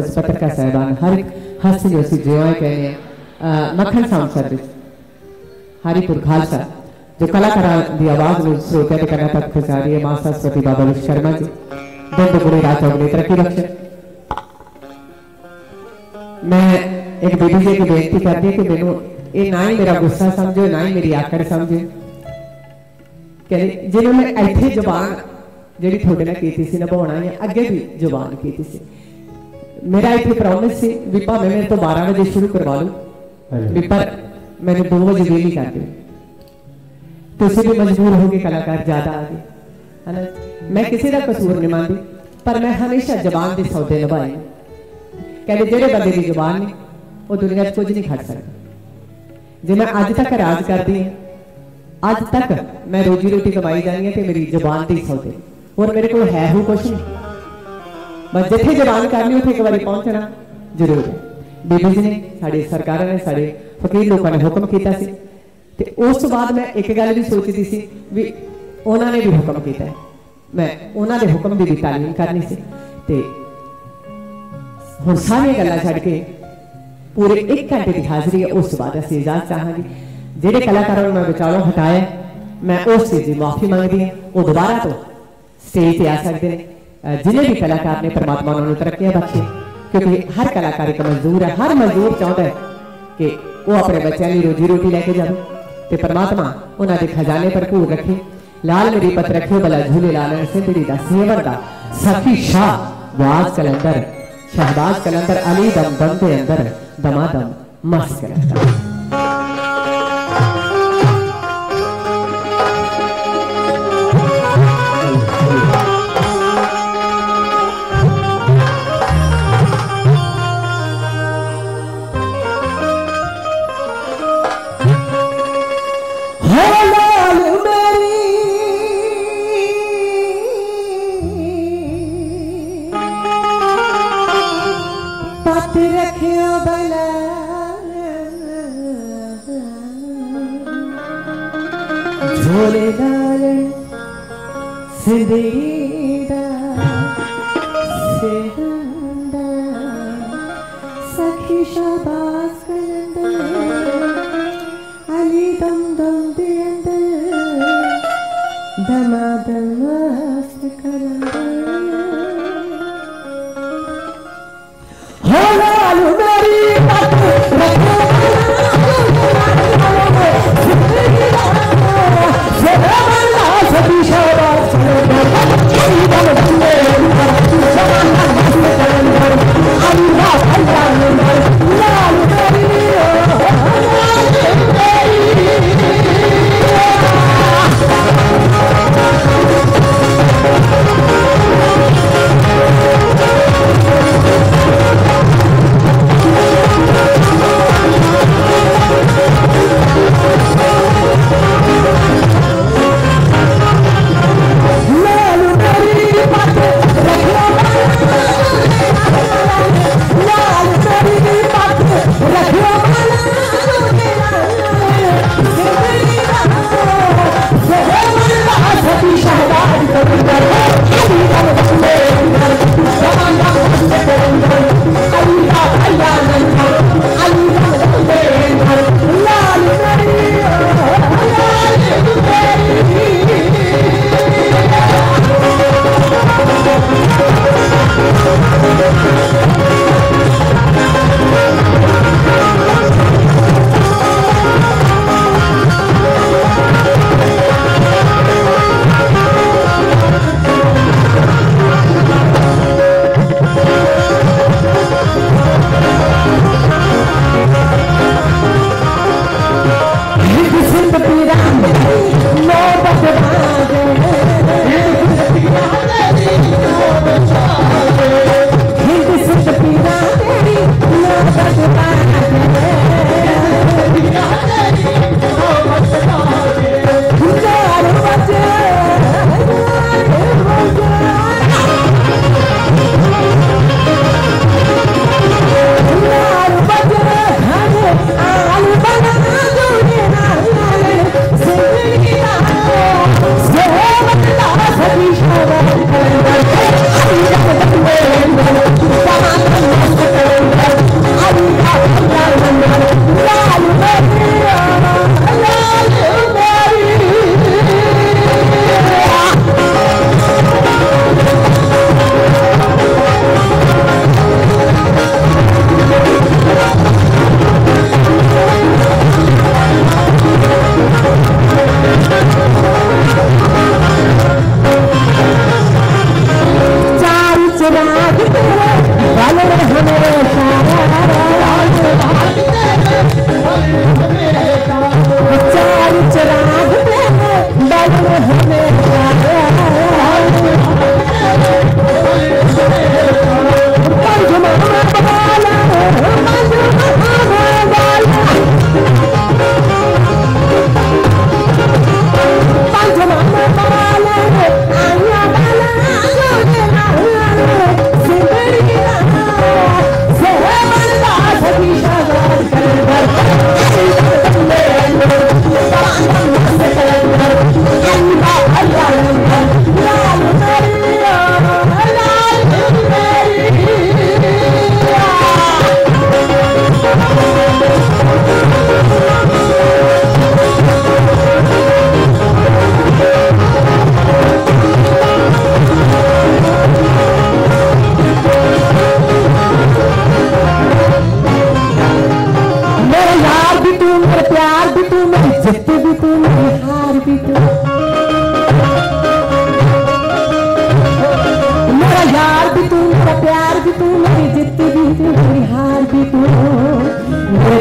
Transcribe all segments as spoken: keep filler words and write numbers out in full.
पत्रकार साहबान हर हंसी हंसी जो कहने मक्खन साउंड सर्विस हरिपुर खालसा जो कलाकार की आवाज में श्रोते के करना तक पहुंचा रही है मां सरस्वती बाबा शर्मा जी दंड गुणे राज अगले तरक्की रखे। मैं एक बेटी जी की बेनती करती कि मैनू ये ना ही मेरा गुस्सा समझो ना ही मेरी आकड़ समझो कहते जिन्होंने इतने जबान जी थोड़े ना की थी निभाना है अगे भी जबान की थी मेरा इतने प्रॉमिस से भी भावें मेरे तो बारह बजे शुरू करवा लो भी पर मैंने दो बजे वेली कर दी तुम भी मजबूर हो गए कलाकार ज्यादा आ गए है ना। मैं किसी का कसूर नहीं मानती पर मैं हमेशा जबान के सौदे निभाए कहते जेड़े बंदे की जबान ने वो दुनिया कुछ नहीं खड़ सकता। जो मैं अज तक राज करती हूँ अज तक मैं रोजी रोटी कमाई जानी है तो मेरी जबान के सौदे और मेरे को है हो कुछ नहीं बस जिथे जबान करनी उसे एक बार पहुंचना जरूर है। बीबी जी ने साड़ी सरकार ने साढ़े फकीर लोगों ने हुक्म किया ते उस तो बाद मैं एक गल भी सोचती सी भी उन्होंने भी हुक्म किया मैं उन्होंने हुक्म की भी तालीम करनी सी ते हुण सारी गल्लां छड्ड के पूरे एक घंटे की हाजिरी है उस बाद असीं इजाजत चाहांगे जिहड़े कलाकारों मैं विचारों हटाया मैं उस चीज़ की माफ़ी मंगदी हां वो दोबारा तो स्टेज पर आ सकते हैं जिन्हें भी कलाकार ने परमात्मा उन्होंने तरक्कियां बख्शे क्योंकि हर कलाकार एक मजदूर है हर मजदूर चाहता है कि वो अपने बच्चों की रोजी रोटी लैके जाए तो परमात्मा उन्होंने खजाने भरपूर रखे। लाल मेरी पत रखे भला झूले लाल सिंधड़ी का सेवर का सखी शाह वाज कलंदर शहबाज कलंदर अली दम दम के अंदर दमादम मस्त कलंदर। झोले लाल सिंधीदा सेवंदा सखी शाबाज कलंदर अली दम दम दे अंदर दमादम मस्त कलंदर हो लाल मेरी बात रखो सभी शाबाश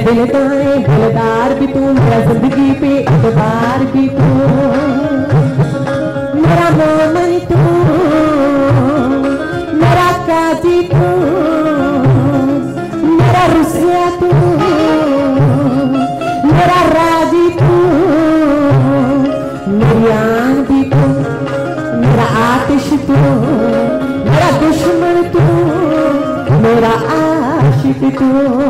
दिल का है दिलदार भी तू, मेरा जिंदगी पे एतबार भी तू, मेरा मोमन तू, मेरा काजी तू, मेरा रुसिया तू, मेरा राजी तू, मेरी आन भी तू, मेरा आतिश तू, मेरा दुश्मन तू, मेरा आशिक तू।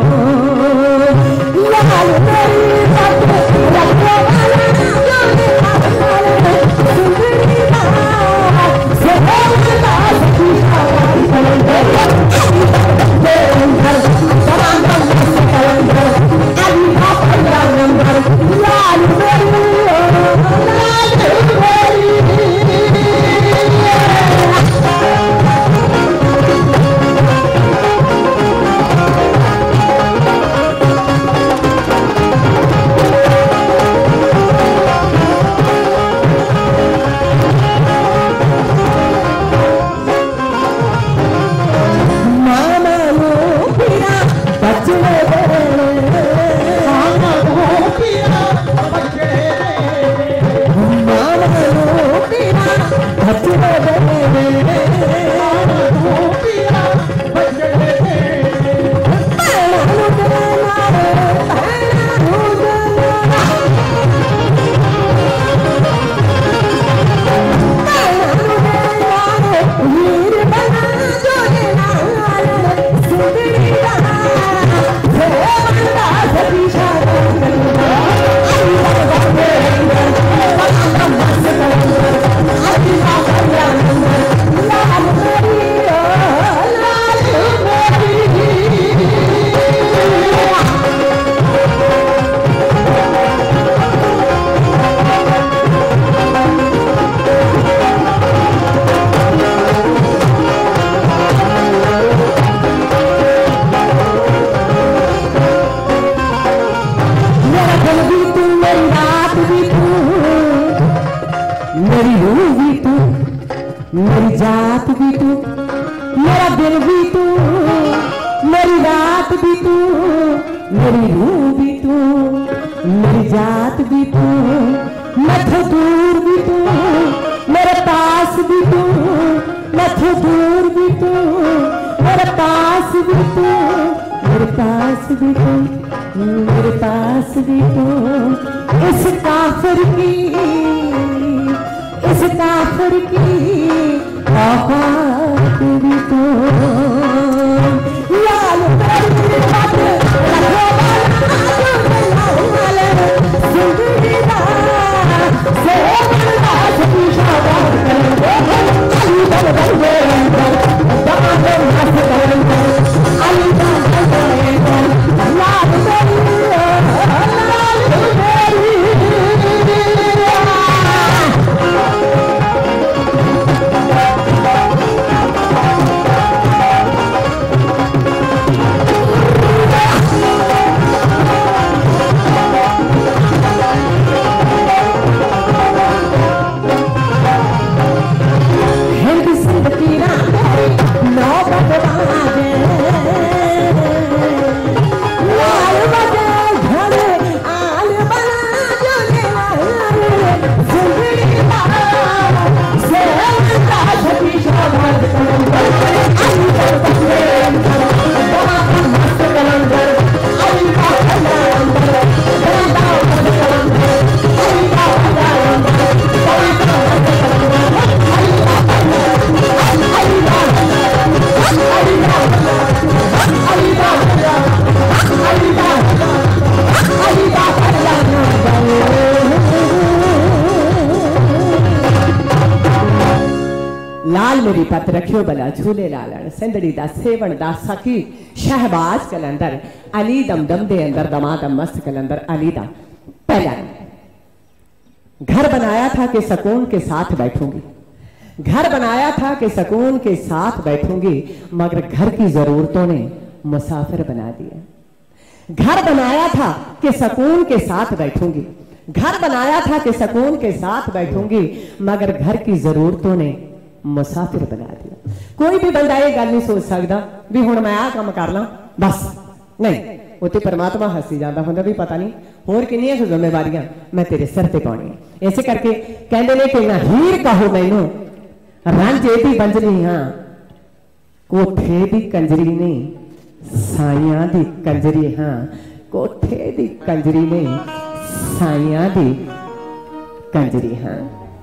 लाल मेरी बात रखने वाला सुंदरी बात से बोलना सखी शाबाश कलंदर कलंदर तमाम बंद कलंदर अभी आप अल्लाह नंबर लाल मेरी लाल मेरी मेरी जात भी तू, मेरा दिल भी तू, मेरी रात भी तू, मेरी रूह भी तू, मेरी जात भी तू, मैं तो दूर भी तू, मेरे पास भी तू, मैं तो दूर भी तू, मेरे पास भी तू, मेरे पास भी तू, मेरे पास भी तू, इस काफिर की इस काफिर की औकात भी तो लाल मेरी बात रखो वाला जिंदगी दा से बंदा सखी शाबाश कलंदर अली बल बल बेंदर दामन हंस कलंदर अली बल बल बेंदर लाल मेरी लाल मेरी लाल मेरी पत रखियो भला झूले लालण सिंधड़ी दा सेवण दा सखी शहबाज कलंदर अली दम दम दे अंदर दमादम मस्त कलंदर अली दा पहला घर बनाया था कि सुकून के साथ बैठूंगी, घर बनाया था कि सुकून के साथ बैठूंगी, मगर घर की जरूरतों ने मुसाफिर बना दिया। घर बनाया था कि सुकून के साथ बैठूंगी, घर बनाया था कि सुकून के साथ बैठूंगी, मगर घर की जरूरतों ने मुसाफिर बना दिया। कोई भी बंदा ये गल नहीं सोच सकता भी हुण मैं आ काम कर ला, बस नहीं। उत्ते परमात्मा हसी जाता होंदा भी पता नहीं होर किन्नियां जिम्मेवारियां मैं तेरे सिर ते पाउणियां। इसे करके कहंदे ने कि ना हीर कहो मैनू रांझे दी बंजरी हाँ, कोठे दी कंजरी नहीं साइयां दी कंजरी हाँ, कोठे दी कंजरी नहीं साइयां दी कंजरी हाँ।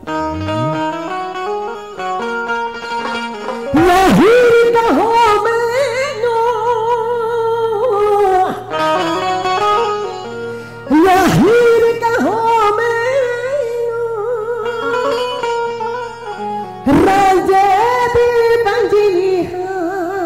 हीर कहो मैनू या हीर कहो मैनू रांझे दी बंजरी हाँ।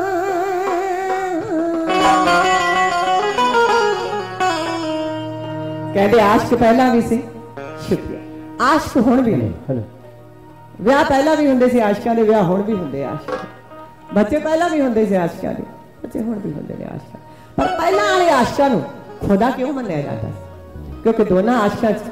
कहते आशिक पहला भी सी, शुक्रिया आशिक हुण भी नहीं, विआह पहला भी हुंदे सी आशिकां दे, विआह हुण भी हुंदे आशिक, बच्चे पहला भी हुंदे सी आशिकां दे, बच्चे हुण भी हुंदे ने आशिकां। पर पहला वाले आशिकां नूं खुदा क्यों मन्निया जाता? क्योंकि दोनों आशिकां च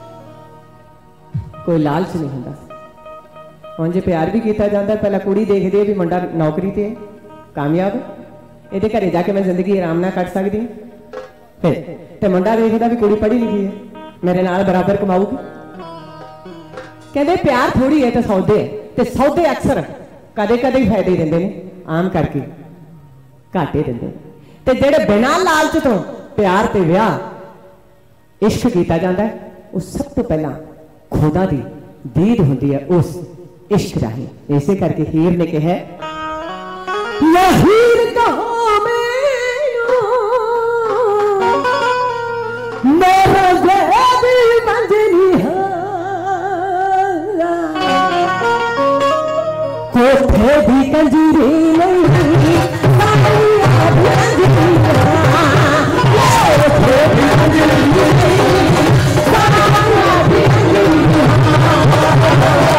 कोई लालच नहीं हुंदा। हुण जे प्यार भी कीता जांदा, पहला कुड़ी देखदी है भी मुंडा नौकरी ते कामयाब है, इहदे घरे जाके मैं जिंदगी आराम नाल कट सकदी हां, ते मुंडा देखदा भी कुड़ी पढ़ी लिखी है, मेरे नाल बराबर कमाऊगी। कहते प्यार थोड़ी है तो सौदे है, ते सौदे अक्सर कदे कदे फायदे देंदे ने, आम करके घाटे देंदे ने। ते जेड़े बिना लालच तो प्यार ते विआह इश्क कीता जांदा है, उस सब तो पहला खुदा दी दीद हुंदी है उस इश्क राही। इसे करके हीर ने कहा या हीर कहो मैनू मेरा ज़ेबी मंजरी हाँ, कोठे दी कंजरी नहीं साइयां दी कंजरी हाँ, कोठे दी कंजरी नहीं साइयां दी कंजरी हाँ।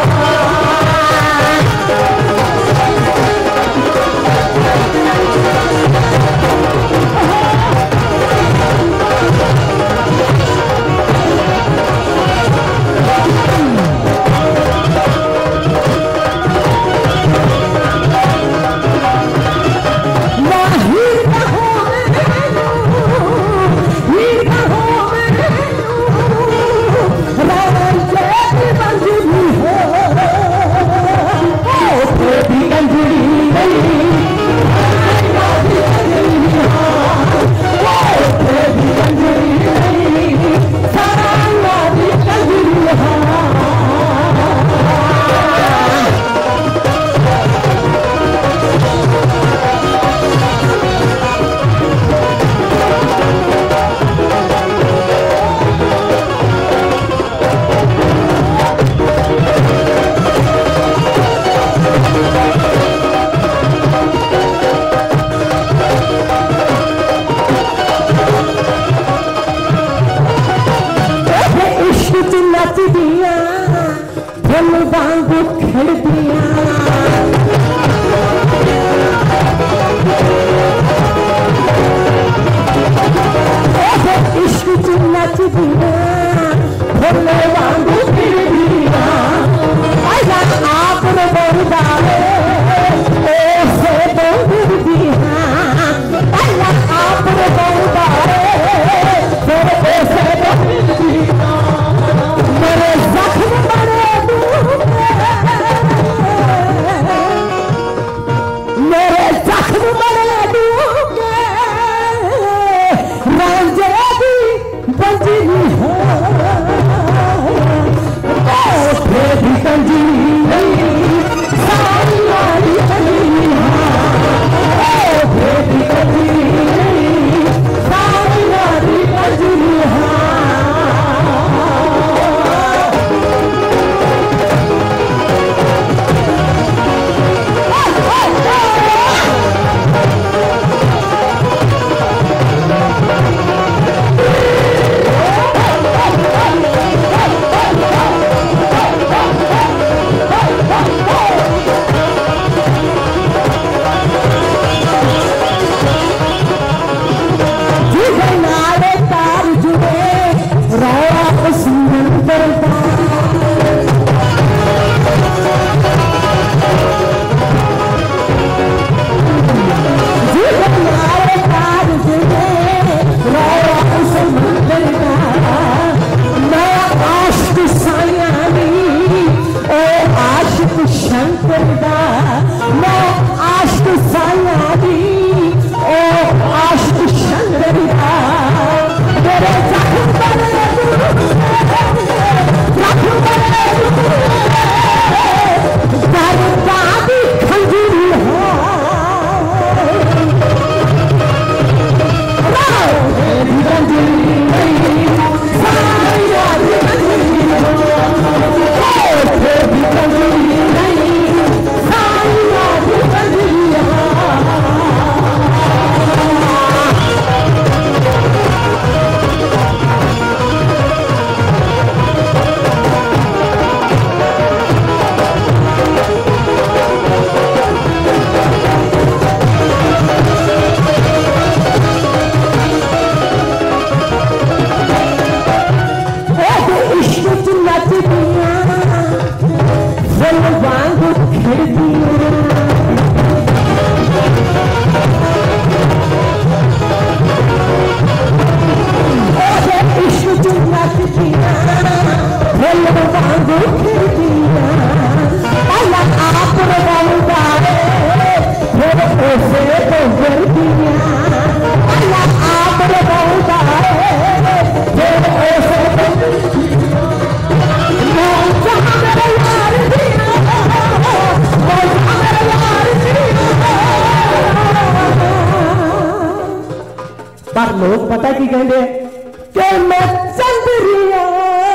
पर लोग पता की कहते कि मैं चंद्रिया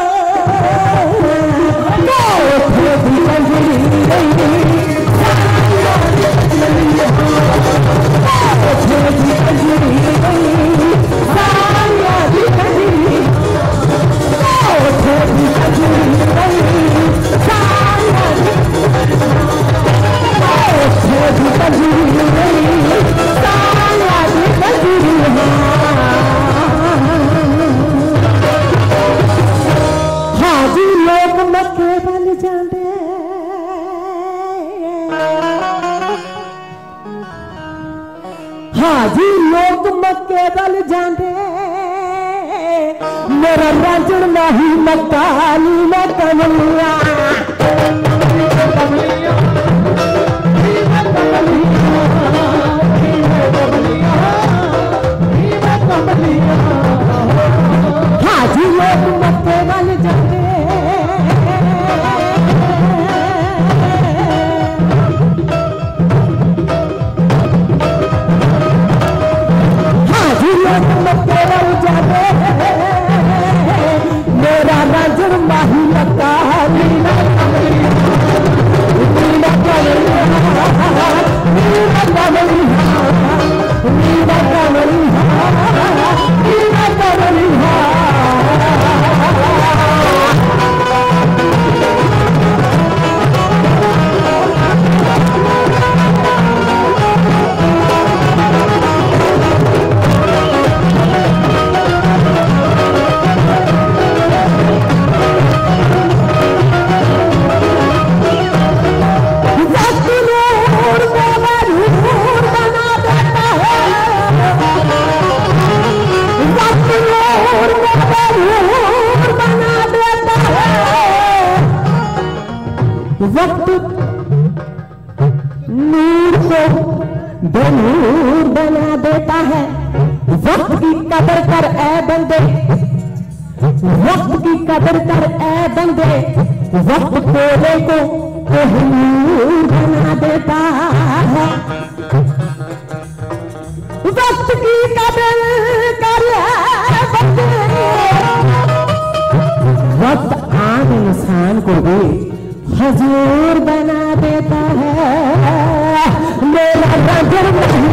हाजी लोग मक्के बल जाते मेरा राजन नहीं मकानी में कमलिया हाजी लोग मक्के बल जाते मेरा राजन माही लगा वक्त नूर को बेनूर बना देता है वक्त की कदर कर ए बंदे वक्त की कदर कर ए बंदे वक्त कोले को कोहिनूर बना देता है वक्त की कदर कर ए बंदे वक्त आम इंसान को भी हजूर बना देता है मेरा राजन नहीं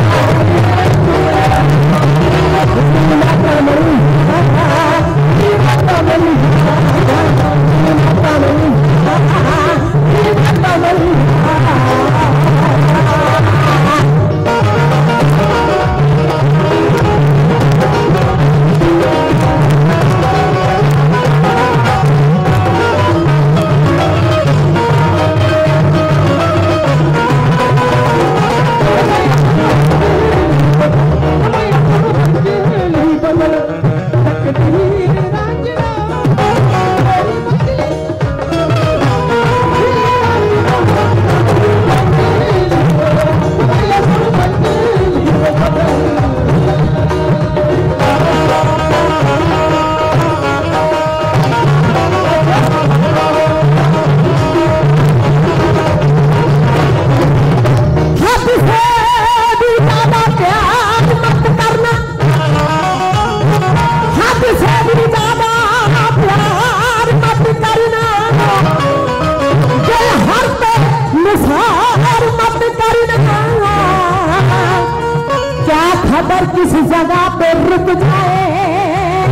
खबर किस जगह पे रुक जाए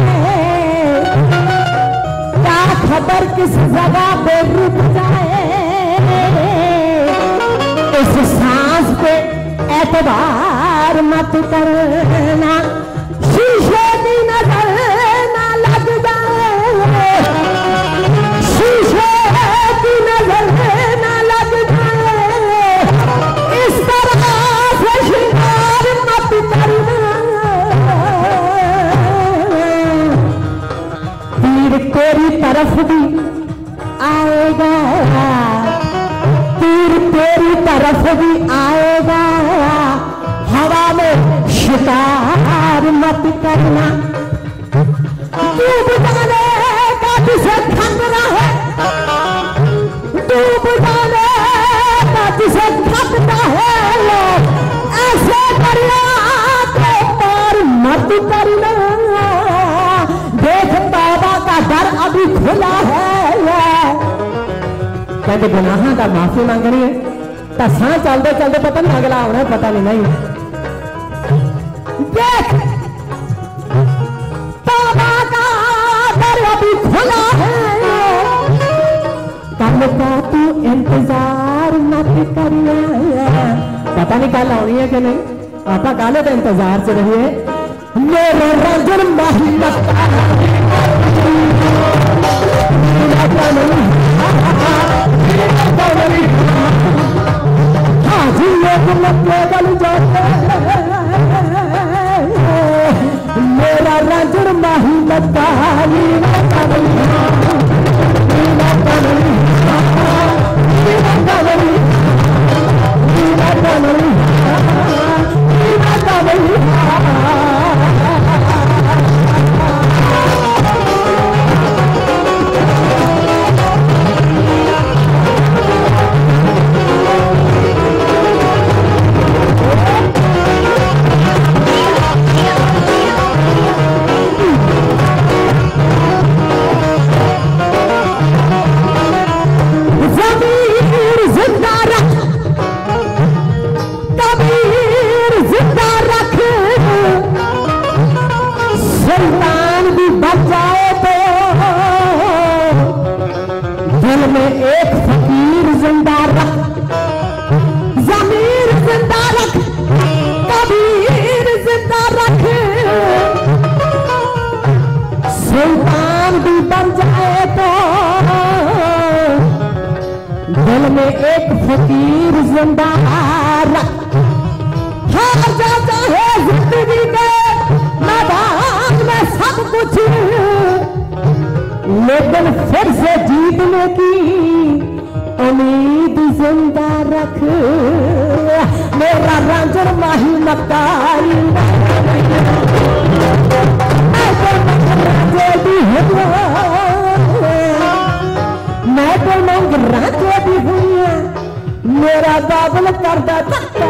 क्या खबर किस जगह पे रुक जाए इस सांस पे एतबार मत करना शीशे की नजर ना लग जाए शीशे की नजर ना लग जाए इस तरह से शिकार मत करना तीर तेरी तरफ भी आएगा तीर तेरी तरफ भी आएगा हवा में शिकार मत करना डूब जाने का जिसे खतरा है डूब जाने का जिसे खतरा है ऐसे दरिया के पार मत तू करना, देख तौबा का दर अभी खुला है। कहते गुनाहां का माफी मांगनी है तो सां चलते चलते पता नहीं अगला आना पता नहीं नहीं। देख तौबा का दर अभी खुला है, कल का तू इंतजार मत करना। पता नहीं कल आनी है कि नहीं, आप कल तो इंतजार से रहिए। मेरे रंजन माही मस्ता हाँ जी लोग बल जाते, मेरा रंजन माही मस्ता फकीर जिंदा रख। हार जाता है जिंदगी में मैदान में सब कुछ, लेकिन फिर से जीतने की उम्मीद जिंदा रख। मेरा रंजन माही मक्कारी मैं तो मंग राजे भी हुई है, मेरा बाबल करदा धक्का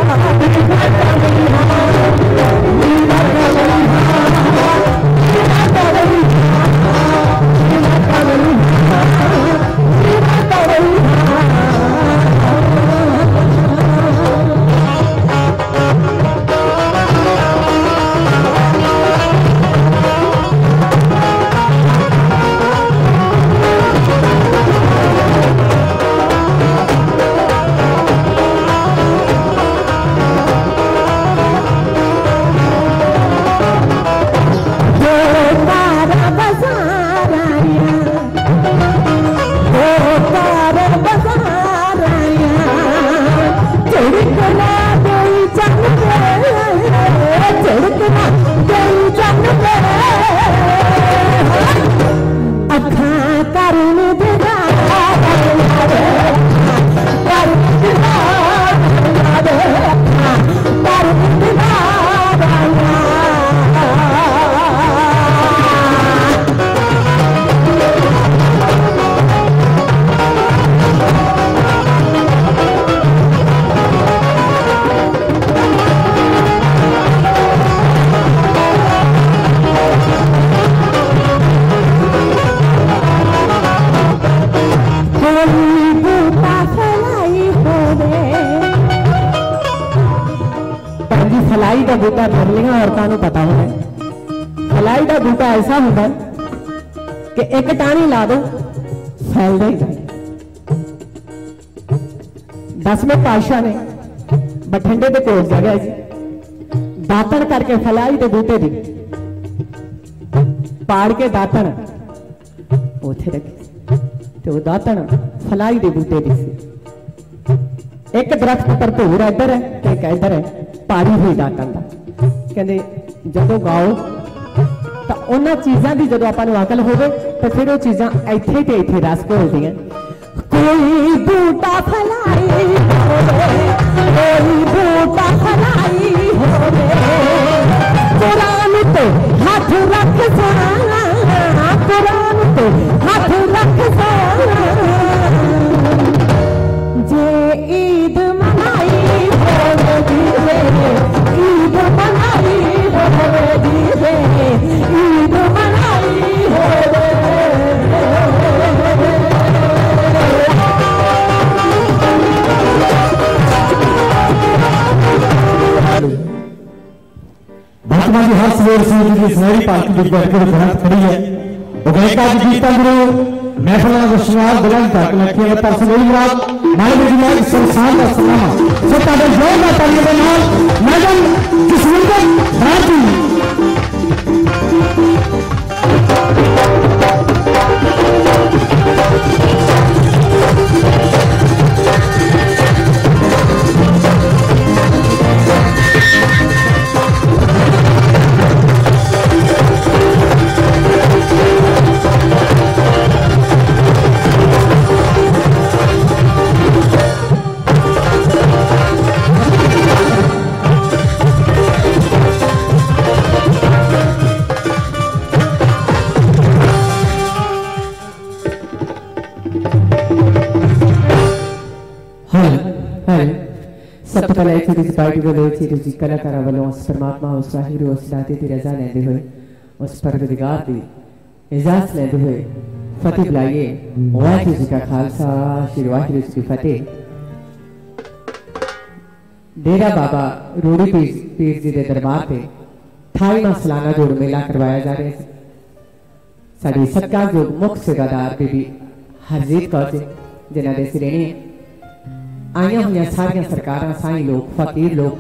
फलाई का बूटा पहलियां औरतों पता होगा। फलाई का बूटा ऐसा होगा कि एक टाणी ला दो फैलता ही जाए। दसवें पातशाह ने बठिंडे के कोल जगह जी दातन करके फलाई के बूटे दी पाड़ के दातन उथे रखी, तो दातन फलाई के बूटे दी सी। एक दरख्त पर भूर इधर है तो एक इधर है, पाड़ी हुई दातन का। कहते जदों गाओ तो उन्होंने चीज़ों की जो आपको अकल हो तो फिर वो चीज़ां इत्थे ते इत्थे रस घोलदियां। कोई बूटा फलाई कोई बूटा फलाई कुरान तो हाथ रख सोना, कुरान तो हाथ रख सोना। जे ईद मनाई होगी रे, ईद मनाई होगी रे, परमात्मा की हर सवेर सूरज की सुनहरी पालकी विच बैठ के ग्रंथ खड़ी है वो गायिका जी गीता गुरु महफिल का शुरुआत बुलंद तक लखी है पर सवेरी रात मालवे जी में संसार का सलाम सो तारे जोर का ताली दे नाल मैडम जसविंदर भारती सब तो पहले छोटी सी पार्टी वालों छोटी सी कलाकारा वालों उस परमात्मा उस वाहिगुरू उस दाते दी रजा लेंदे हुए उस परवरदिगार दी इजाजत लेंदे हुए फतेह बुलाइए वाहिगुरू जी का खालसा श्री वाहिगुरू जी की फतेह। डेरा बाबा रूड़ी पीर पीर जी के दरबार पे अठाईवां सालाना जोड़ मेला करवाया जा रहा है। साडी सत्कारयोग मुख सेवादार बीबी हरजीत कौर जी जिन्हां दे सिरेणी आईया हुई सारिया सरकारां साईं लोग फकीर लोग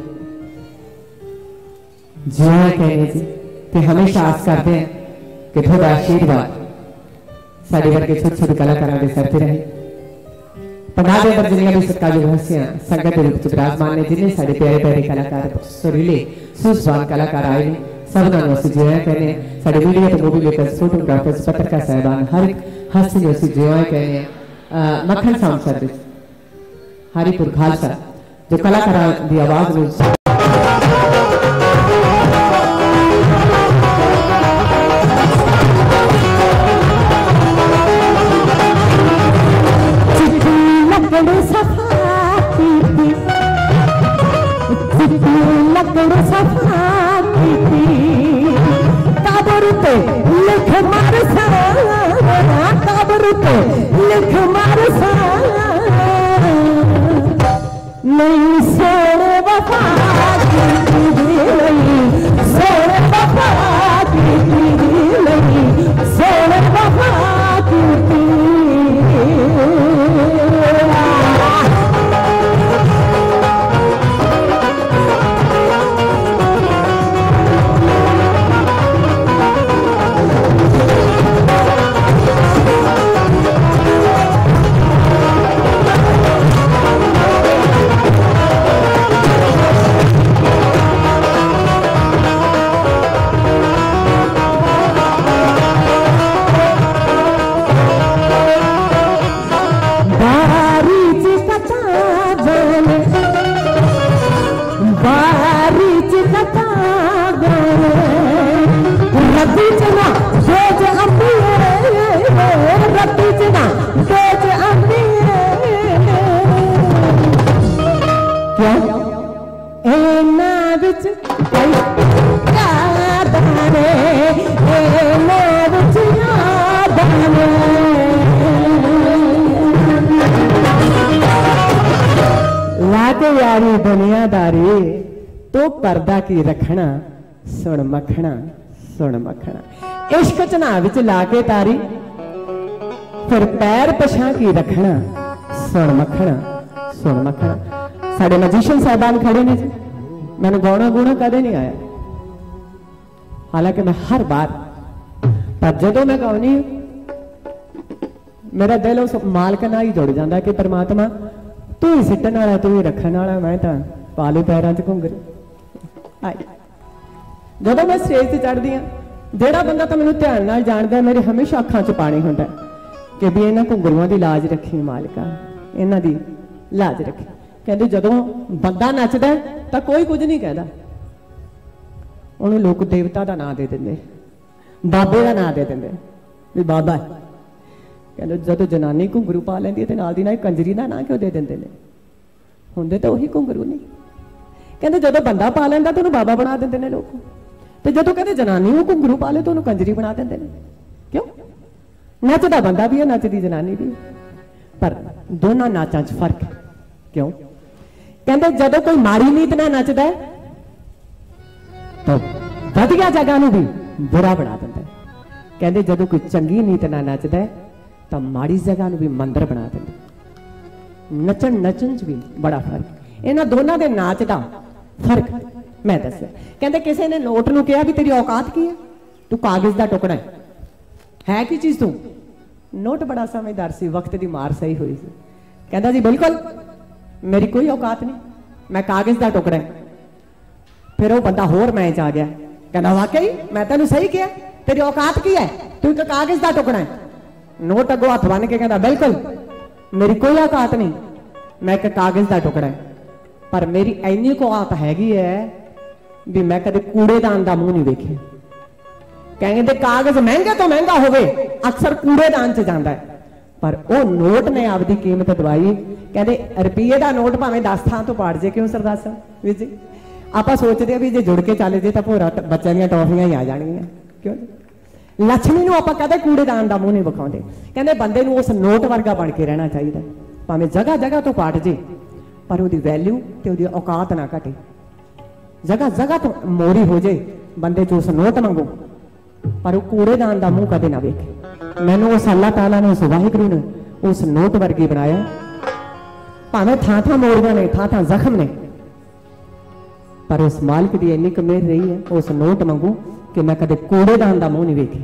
जिया कहने जी ते हमेशा आस करते हैं कि थोड़ा आशीर्वाद साडे वर्गे छोटे छोटे कलाकारों के सिर ते रहे। पंडाल दे अंदर जिन्नियां भी सत्कारयोग हस्तियां संगत दे रूप च विराजमान ने जिन्ने साडे प्यारे प्यारे कलाकार सुरीले सूझवान कलाकार आए ने सबना नूं असीं जिया कहने साडे वीडियो ते मूवी मेकर्स फोटोग्राफर्स पत्रकार साहिबान हर एक हस्ती नूं असीं जिया कहने मक्खन साउंड सर्विस हरिपुर खालसा जो कलाकार की आवाज में नहीं सोने वफा की नहीं सोने वफा की नहीं सोने वफा की यारी दुनियादारी तो पर्दा की रखना सुन मखना सुन मखना इश्क च ना विच लाके तारी फिर पैर पछा की रखना सुन मखना सुन मखना। साडे मैजिशियन साहबान खड़े ने जी मैंने गाना गुना कदे नहीं आया हालांकि मैं हर बार पर जदों मैं गाउनी मेरा दिल उस मालक नाल ही जुड़ जाता कि परमात्मा तू ही सिटन वाला तू ही रखने वाला मैं तो पाले पैरों च घुंघरू आई जब मैं स्टेज से चढ़ती हाँ जोड़ा बंदा तो मैं ध्यान नाल जानता मेरे हमेशा अखां च पानी होंदा कि भी इन्हां घुंघरूआं दी लाज रखी मालिका इन्हां दी लाज रखी। कहते जदों बंदा नचदा तो कोई कुछ नहीं कहता उन्होंने लोग देवता का नाम दे देंगे बाबे का नाम दे देंगे भी बाबा कहते जो जनानी घुंघरू पा लेंदी ते नाल दी नाल कंजरी का नाम क्यों दे देंगे ने होंदे तो उही घुंघरू नहीं। कहते जो बंदा पा लेंदा तो उन्होंने बाबा बना देंगे ने लोग तो जो कहते जनानी वो घुंघरू पा ले तो उन्होंने कंजरी बना देंगे ने क्यों नचदा बंदा भी है नचदी जनानी भी पर दोनों नाचां च फर्क है क्यों कहते जो कोई माड़ी नीत ना नचदा तो वधिया जगह नूं भी बुरा बना दिंदा है। कहंदे जदों कोई चंगी नीत नाल नचदा है तां माड़ी जगह नूं भी मंदिर बना दिंदा। नचन नचन च भी बड़ा फर्क, इन्हां दोनों दे नाच दा फर्क मैं दस्सिया। कहंदे किसी ने नोट नूं कहा भी तेरी औकात की है, तू कागज दा टुकड़ा है, है की चीज तू? नोट बड़ा समझदार सी, वक्त दी मार सही हुई सी। कहंदा जी बिल्कुल मेरी कोई औकात नहीं, मैं कागज दा टुकड़ा है। फिर वो बंदा होर मैं च आ गया, कहना वाकई मैं तेन सही किया, तेरी औकात की है, तू एक कागज का टुकड़ा है। नोट अगो हथ बन के कहना बिल्कुल मेरी कोई औकात नहीं, मैं एक कागज का टुकड़ा है, पर मेरी इन्नी को औकात हैगी है भी मैं कदे कूड़ेदान का मुंह नहीं देखे। कहेंगे कागज महंगे तो महंगा होवे अक्सर कूड़ेदान च जाता है, पर वो नोट ने आपकी कीमत दवाई। कहते रुपये का नोट भावें दस थां तो पाड़ जे, क्यों सरदार साहब वीर जी? आप सोचते हैं भी जो जुड़ के चले जे तो भोरा बच्चों दी टॉफियां ही आ जाएंगियां, क्यों? लक्ष्मी नूं आपां कदे कूड़ेदान का मुंह नहीं विखाउंदे। कहते बंदे नूं उस नोट वर्गा बन के रहना चाहिए, भावें जगह जगह तो पाट जे पर उसकी वैल्यू ते उसकी औकात ना घटे। जगह जगह तो मोरी हो जाए बंदे चो उस नोट मंगो, पर वो कूड़ेदान का मुंह कदे ना वेखे। मैनू उस अल्लाह ताला ने उस वाहिगुरू ने उस नोट वर्गी बनाया, भावें थां थां मोड़ियां ने, थां थां जख्म ने, पर उस मालिक की इन्नी कमेर रही है उस नोट मंगू कि मैं कदे कूड़ेदान का मुंह नहीं वेखे।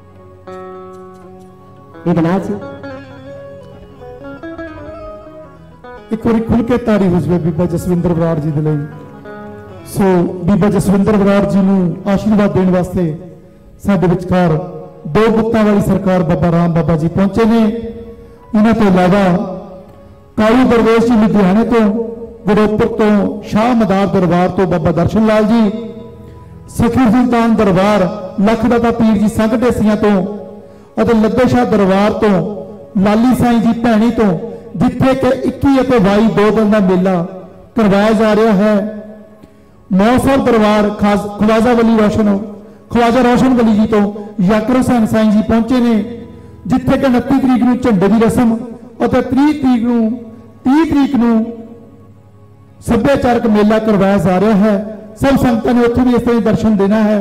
एक बार खुल के तारी हो जाए बीबा जसविंदर बराड़ जी दे लई। सो बीबा जसविंदर बराड़ जी नूं आशीर्वाद देने वास्ते साडे विचकार दो गुत्तां वाली सरकार बाबा राम बाबा जी पहुंचे ने। इन्हां तो इलावा काली दरवेश जी लुधियाने तो, गुरोपुर तो, शाह मदार दरबार तो बाबा दर्शन लाल जी, सखी सुल्तान दरबार लखदाता पीर जी संघ ढेसियां तो, लद्दे शाह दरबार तो, लाली साईं जी भैणी तो, जिथे कि इक्की और बाई दो दिन का मेला करवाया जा रहा है। मौसम दरबार खास ख्वाजा वली रोशन ख्वाजा रोशन वली जी तो याकर हुसैन साईं जी पहुंचे ने, जिथे कि उनतीस तरीक नूं झंडे की रस्म और तीस तरीक नूं तीस तरीक नूं सभ्याचारक मेला करवाया जा रहा है। सब संगतां ने उत्थे भी इस तरह दर्शन देना है।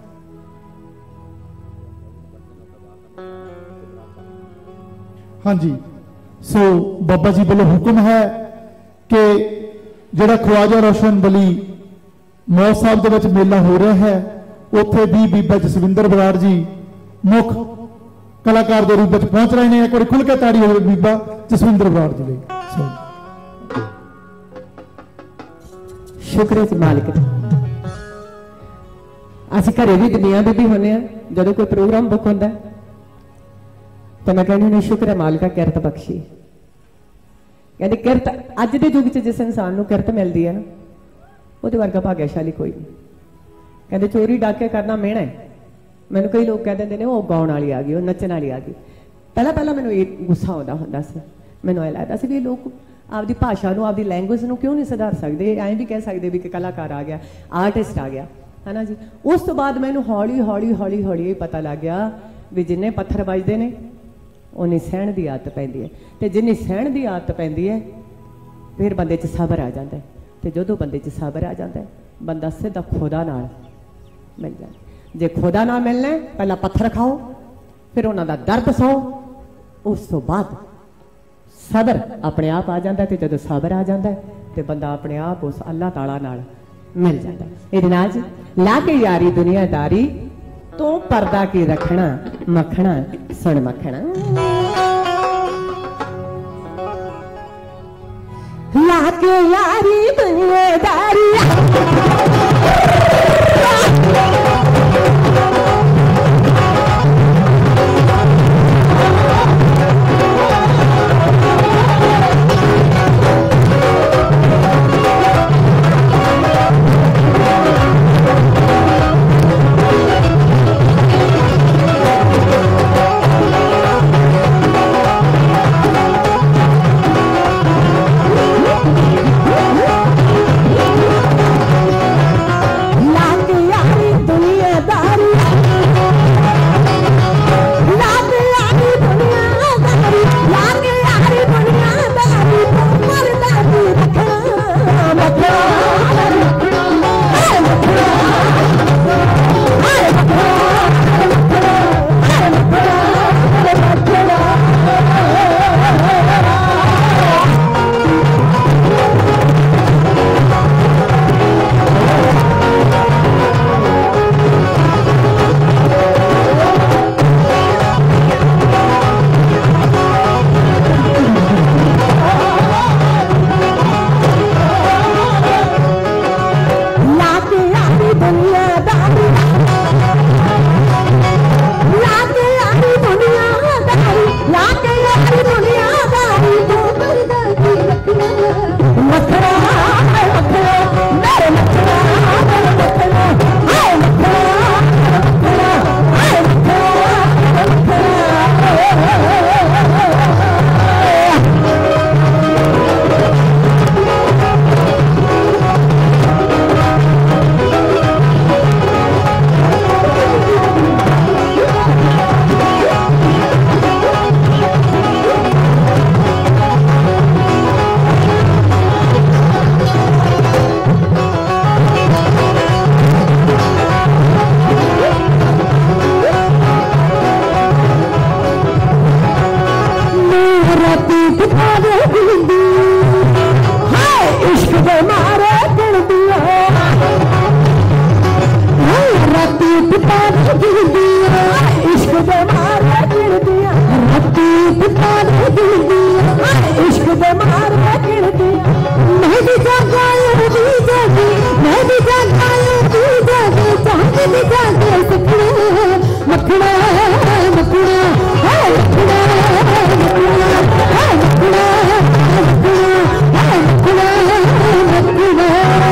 हाँ जी, सो बाबा जी वालों हुक्म है कि जिहड़ा ख्वाजा रोशन वली मौत साहब दे विच मेला हो रहा है, उत्थे भी बीबा जसविंदर बराड़ जी मुख कलाकार के रूप में पहुंच रहे हैं। एक बार खुल के ताड़ी हो बीबा जसविंदर बराड़ जी लई। शुक्र है मालिक दा। असीं घरे भी दुनिया भी होने जो कोई प्रोग्राम बुक होंदा तो मैं कहनी नहीं शुक्र है मालिका किरत बख्शी। कहते किरत अज के युग च जिस इंसान को किरत मिलती है ना वो वर्गा भाग्यशाली कोई नहीं। कहते चोरी डाके करना मेहना है। मैंने कई लोग कह देंगे वो गाउन वाली आ गई, वो नचन वाली आ गई। पहला पहला मैंने ये गुस्सा आता होंदा सी, मैनूं ऐ लगदा सी भी लोग आपकी भाषा को आपकी लैंगुएज को क्यों नहीं सुधार सकते, ऐ भी कह सकते भी कि कलाकार आ गया, आर्टिस्ट आ गया, है ना जी। उस तो बाद मैनूं हौली हौली हौली हौली पता लग गया भी जिन्ने पत्थर बजते हैं उन्नी सहण की आदत पैंदी है, तो जिन्नी सहण की आदत पैंदी है फिर बंदे च सबर आ जाता है, तो जो बंदे च सबर आ जाता है बंदा सीधा खुदा नाल मिल जाए। जे खुदा नाल मिलना है पहला पत्थर खाओ, फिर उन्होंने दर्द सो, उस तो बाद सबर अपने आप आ जाता है। तो जो सबर आ जाता है तो बंदा अपने आप उस अल्लाह ताला नाल मिल जाता है। इनाज ला के यारी दुनियादारी तो पर्दा की रखना मखना सुन मखना। ला के यारी दुनियादारी पानी गिरदिया इश्क दे मारे गिरदिया राती पानी गिरदिया इश्क दे मारे गिरदिया मैं भी जागाया भी जागी मैं भी जागाया भी जागी चांद भी जागे सखना मखना मखना है मखना मखना है मखना मखना है मखना मखना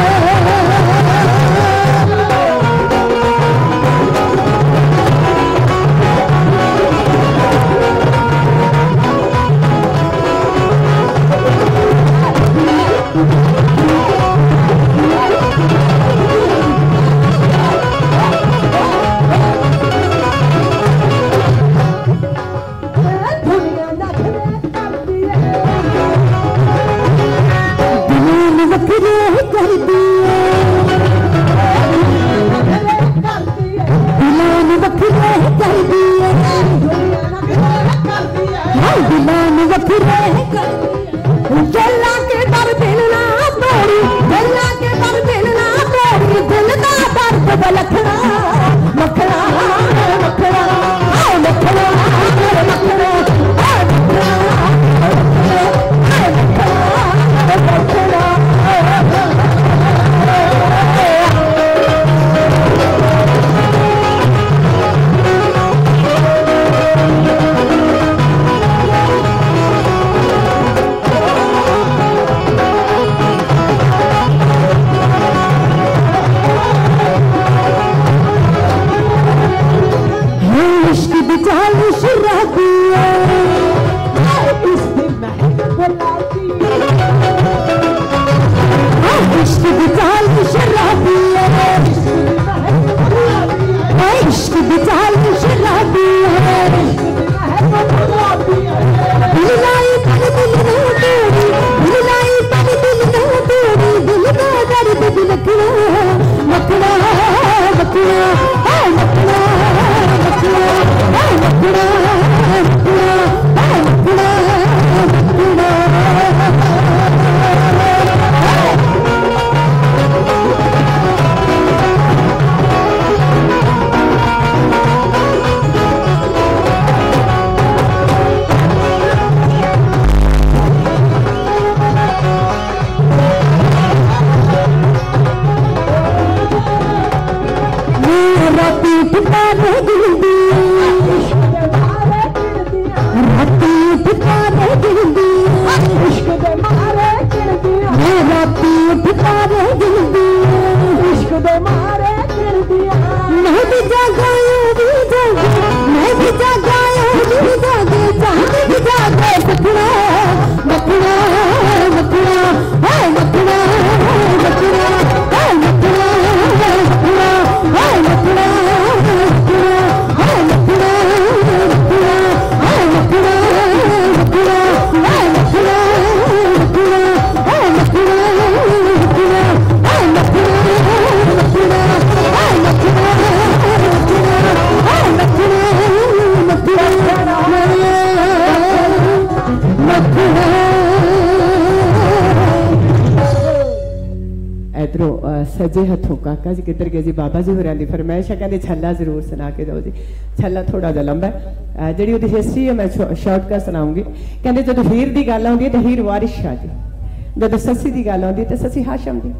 सजे हथों काका जी किधर गए जी बाबा जी होर की फरमाइश है कहते छला जरूर सुना के दो जी छला थोड़ा जा लंबा है जी उसकी हिस्ट्री है मैं शॉर्टकट सुनाऊंगी कहते जो हीर की गल आती है तो हीर वारिस शाह जी जो ससी की गल आती है तो ससी हाशम जी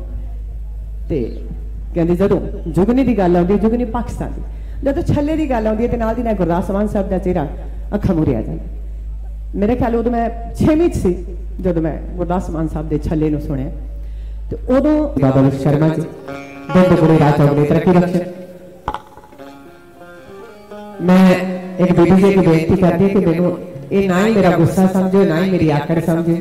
ते कहते जो जुगनी की गल आती है जुगनी पाकिस्तान की जो छले की गल आती है तो नाल दी नाल गुरदास मान साहब का चेहरा अखा मुहरे आ जाता मेरे ख्याल उदों मैं छेवीं च सी जो मैं गुरदास मान साहब के छले नूं सुनिया तो उदों बाबा शर्मा जी बहुत बड़े राज चौक ने तरक्की रखे मैं एक बीबी जी को बेनती करती कि मैनू ये ना ही मेरा गुस्सा समझो ना ही मेरी आकड़ समझो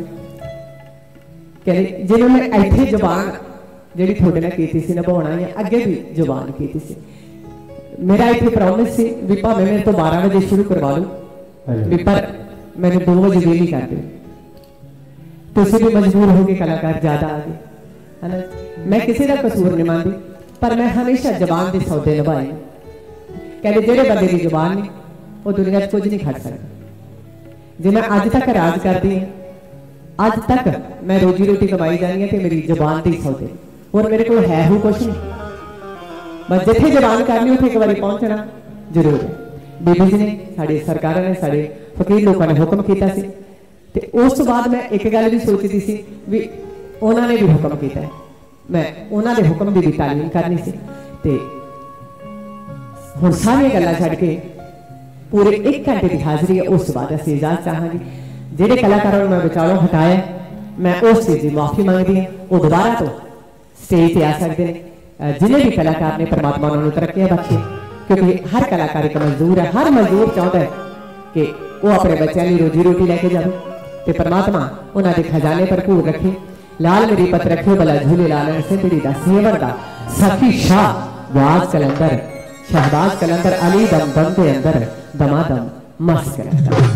कहते जिन्होंने इत्थे जबान जी थोड़े नाल कीती सी निभाउणा है अगे भी जबान कीती सी मेरा इत्थे प्रॉमिस सी भी भावें मेरे तो बारह बजे शुरू करवा लो भी पर मैंने दो बजे वेली कर दी तुसीं भी मजबूर हो गए कलाकार ज्यादा आ गए है ना मैं किसी का कसूर नहीं मानती पर मैं हमेशा जबान के सौदे निभाए कहते जेड़े बंदे की जबान नहीं वो दुनिया च कुछ नहीं खट सकता जे मैं अज तक राज करती हूँ अज तक मैं रोजी रोटी कमाई जानी है कि मेरी जबान की सौदे और मेरे को है ही कुछ नहीं बस जिथे जबान करनी उथे एक बार पहुंचना जरूर है। बीबी जी ने साड़ी सरकार ने साढ़े फकीर लोगों ने हुक्म किया सी ते उस तो बाद मैं एक गल भी सोचती सी भी उन्होंने भी हुक्म किया है, मैं उन्होंने हुक्म की भी तालीम करनी सी ते हुण सारी गल्लां छड्ड के पूरे एक घंटे की हाज़री है। उस बाद असीं इजाजत चाहांगे। जिहड़े कलाकारों ने मैं विचालों हटाया मैं उस चीज़ की माफ़ी मंगदी हां, वो दोबारा तो स्टेज पर आ सकते हैं। जिन्हें भी कलाकार ने परमात्मा उन्होंने तरक्कियां बख्शे, क्योंकि हर कलाकार एक मजदूर है, हर मजदूर चाहता है कि वो अपने बच्चों की रोजी रोटी लैके जाए तो परमात्मा उन्होंने खजाने भरपूर रखे। लाल मेरी पत रखे भला झूले लाल से पीड़ी का सेवर का सखी शाह वाज कलंदर शहबाज कलंदर अली दम दम के अंदर दमादम मस्त कलंदर।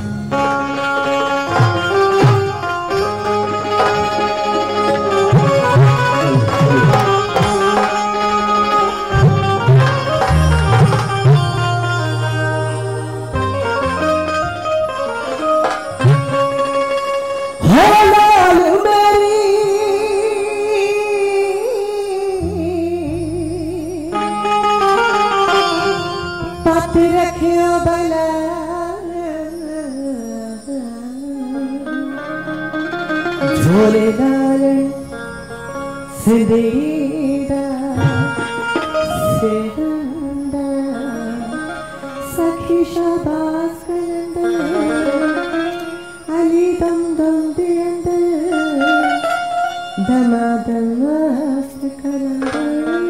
झोले लाल सिंदीदा सिंदा सखी शाबाज कलंदर अली दम दम दे अंदर दमादम मस्त कलंदर।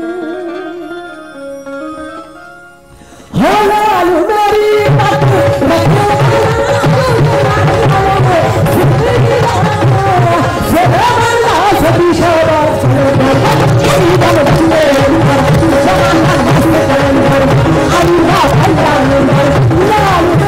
हो लाल मेरी पत रखो Allah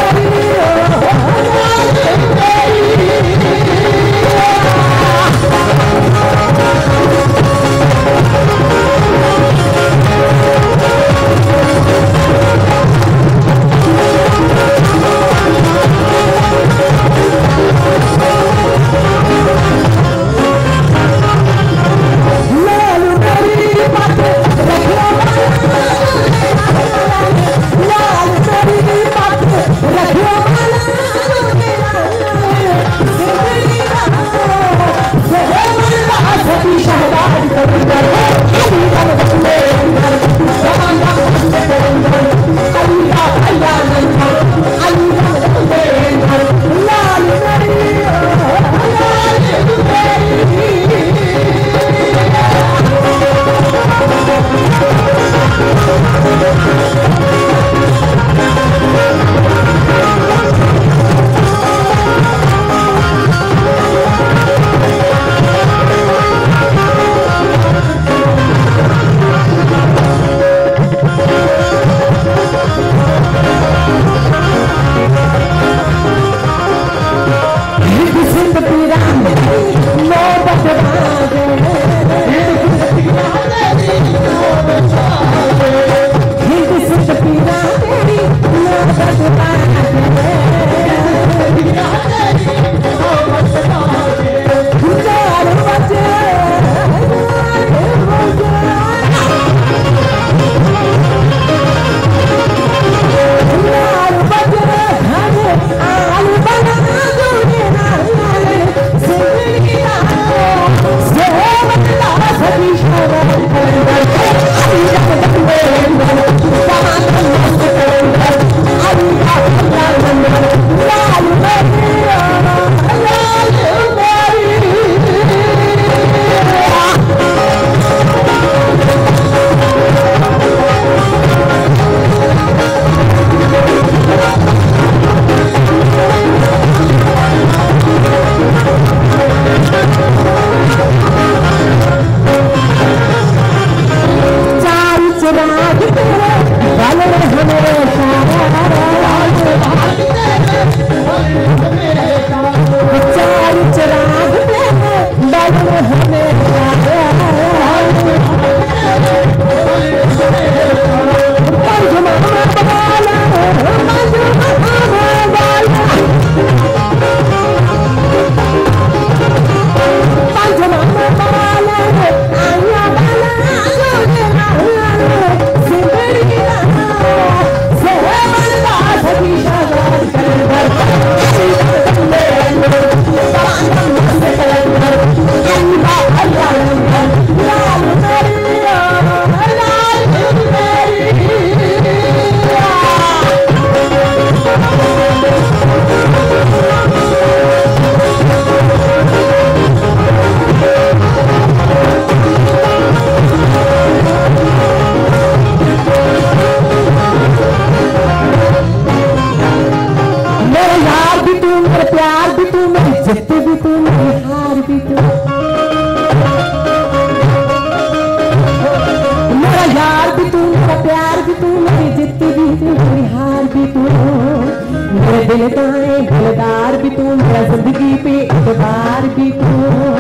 प्यार भी तू, मेरी जित भी तू, मेरी हार भी तू, मेरे दिल दाए दिलदार भी तू, मेरा जिंदगी पे इतबार भी तू,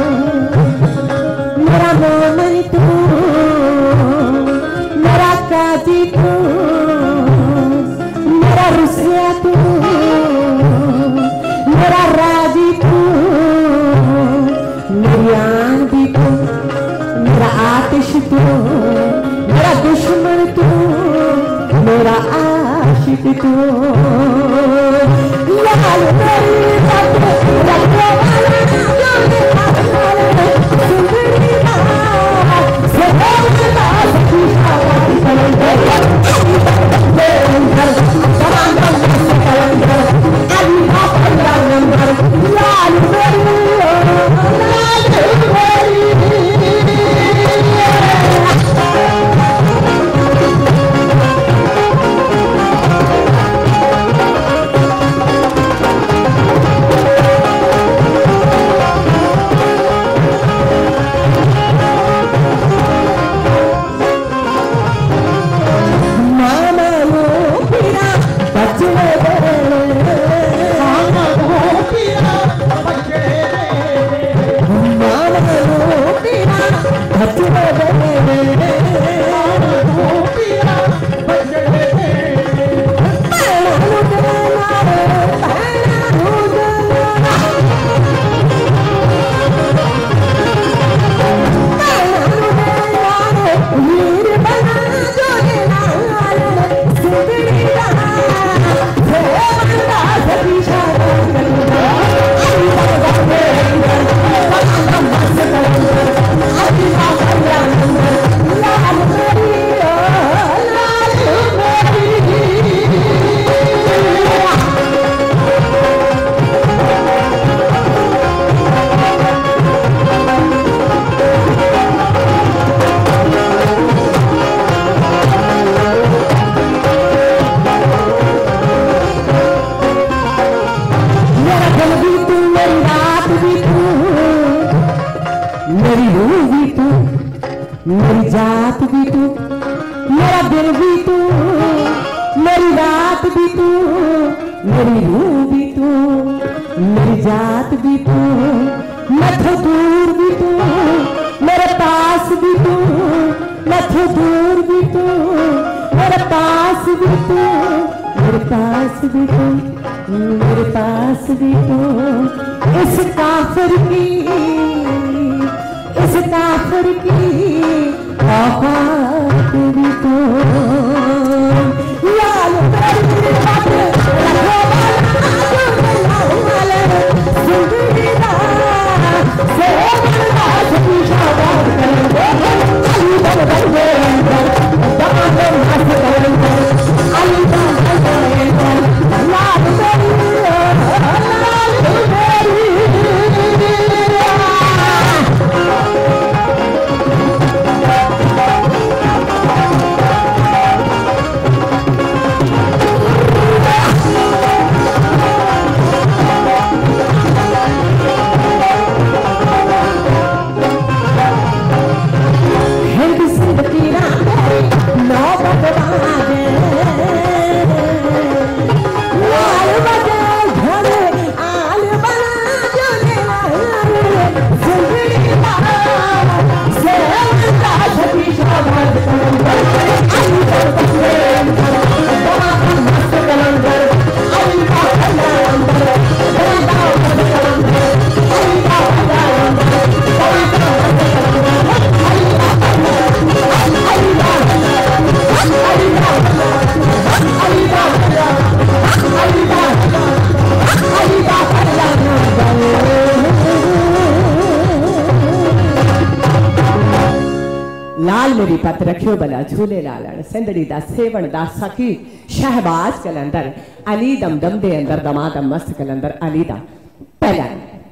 मेरा मोमन तू, मेरा काजी तू, मेरा रुसिया तू, मेरा राजी तू, मेरी आन भी तू, मेरा आतिश तू, मेरा दुश्मन तू, मेरा आशिक तू, लाल मेरी बात रखने वाला जाने वाला सुंदरी बात से होता सखी शाबाश कलंदर कलंदर तमाम कलंदर अली पंद्रह नंबर लाल मेरी लाल मेरी मेरी पत रखियो भला झूले लालण सिंधड़ी दा सेवण दा सखी शहबाज कलंदर अली दमदम दे अंदर दमादम मस्त कलंदर अली दा पहला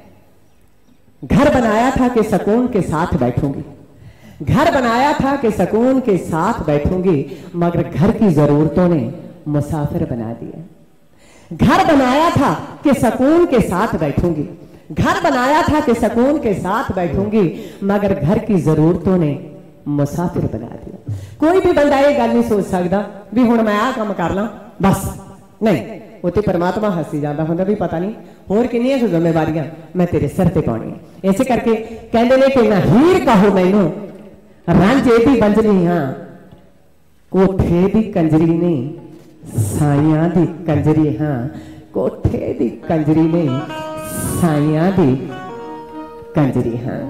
घर बनाया था कि सुकून के साथ बैठूंगी, घर बनाया था कि सुकून के साथ बैठूंगी, मगर घर की जरूरतों ने मुसाफिर बना दिया। घर बनाया था कि सुकून के साथ बैठूंगी, घर बनाया था कि सुकून के साथ बैठूंगी, मगर घर की जरूरतों ने मुसाफिर बना दिया। कोई भी बंदा ये गल नहीं सोच सकता भी हुण मैं आ काम कर ला बस नहीं, उत्ते परमात्मा हसी जाता होंदा भी पता नहीं होर किन्नियां जिम्मेवारियां मैं तेरे सिर ते पाउणियां। इसे करके कहंदे ने कि ना हीर कहो मैनू रांझे दी बंजरी हाँ, कोठे दी कंजरी नहीं साइयां दी कंजरी हाँ, कोठे दी कंजरी नहीं साइयां दी कंजरी हाँ।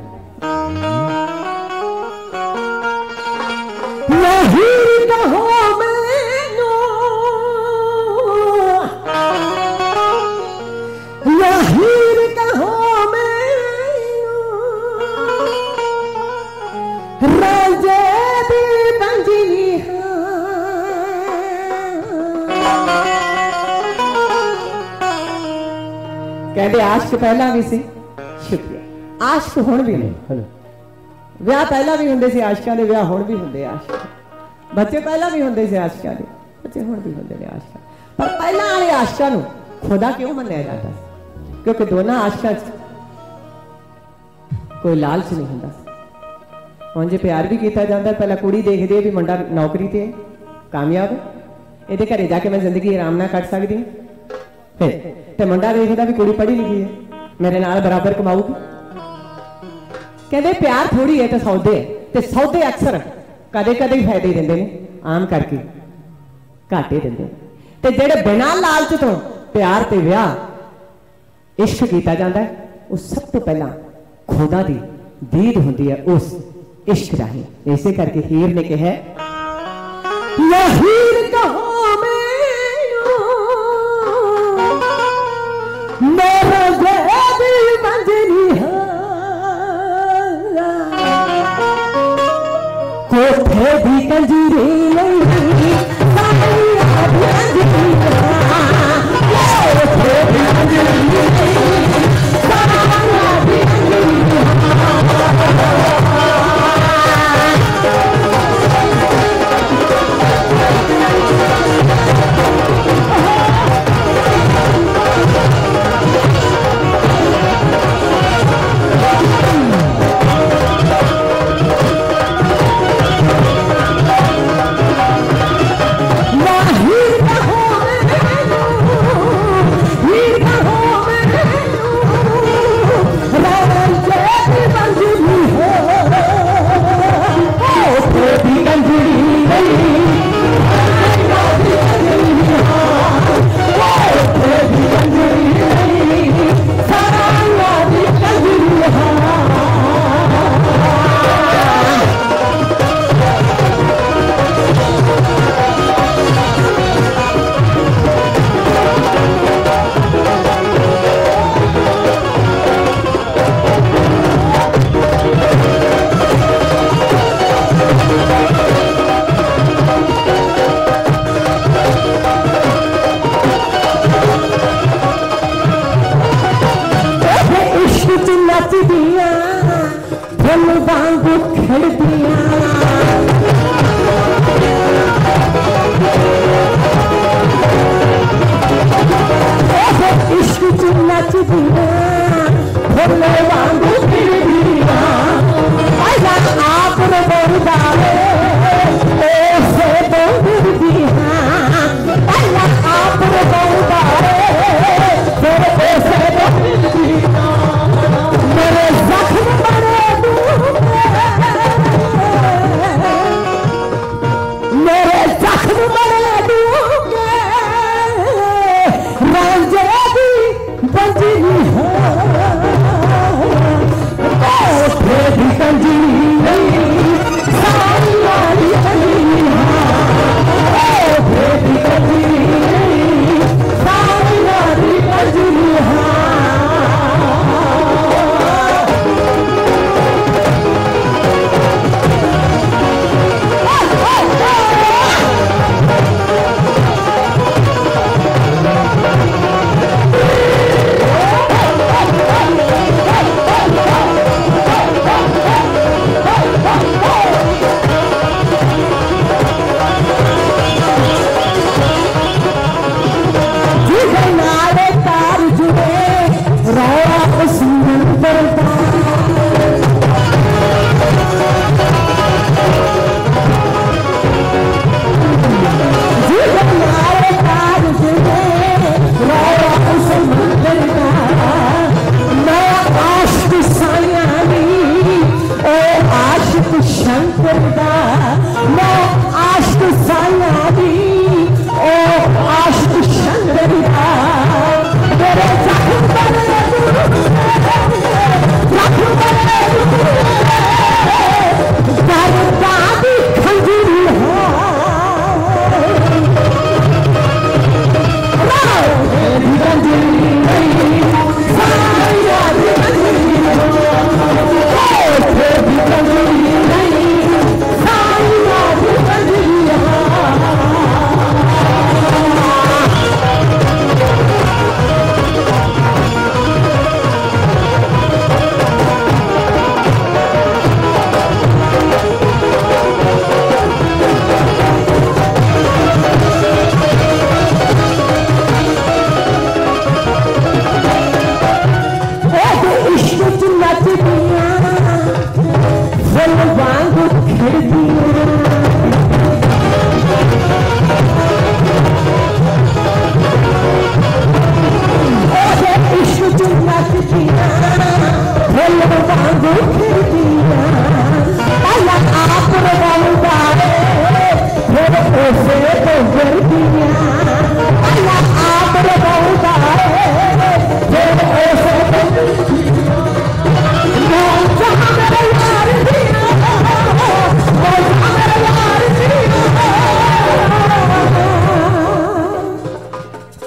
हीर कहो मैनू या हीर कहो मैनू रांझे दी बंजरी कहते आशिक पहला भी सी, शुक्रिया आशिक हुण भी नहीं, विआह पहला भी हुंदे सी आशिकां दे, विआह हुण भी हुंदे आशिक, बच्चे पहला भी हुंदे सी आशिकां दे, बच्चे हुण भी हुंदे ने आशिकां। पर पहला वाले आशिकां नूं खुदा क्यों मन्निया जाता? क्योंकि दोनों आशिकां च कोई लालच नहीं हुंदा। हुण जे प्यार भी किया जाता, पहला कुड़ी देखदी है भी मुंडा नौकरी ते कामयाब है, इहदे घरे जाके मैं जिंदगी आराम नाल कट सकदी हूं, फिर ते मुंडा देखदा भी कुड़ी पढ़ी लिखी है मेरे नाल बराबर कमाऊगी। कहते प्यार थोड़ी है तो सौदे है, ते सौदे अक्सर कदे कदे ही फायदे देंदे ने, आम करके घाटे देंदे। ते जेड़े बिना लालच तो प्यार ते विआह इश्क कीता जांदा है, उस सब तो पहला खुदा दी दीद हुंदी है उस इश्क राही। इसे करके हीर ने कहा या हीर कहो मैनू मेरा ज़ेबी मंजरी है, कोठे दी कंजरी नहीं साइयां दी कंजरी हाँ, कोठे दी कंजरी नहीं साइयां दी कंजरी हाँ।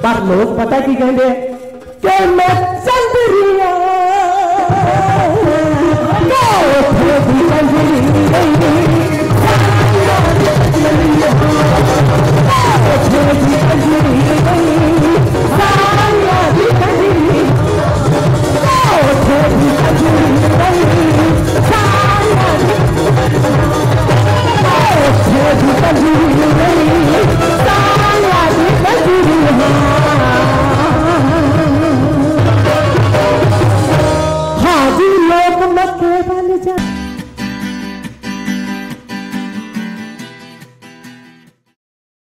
पर लोग पता की कहते हैं कि मैं चंद्रिया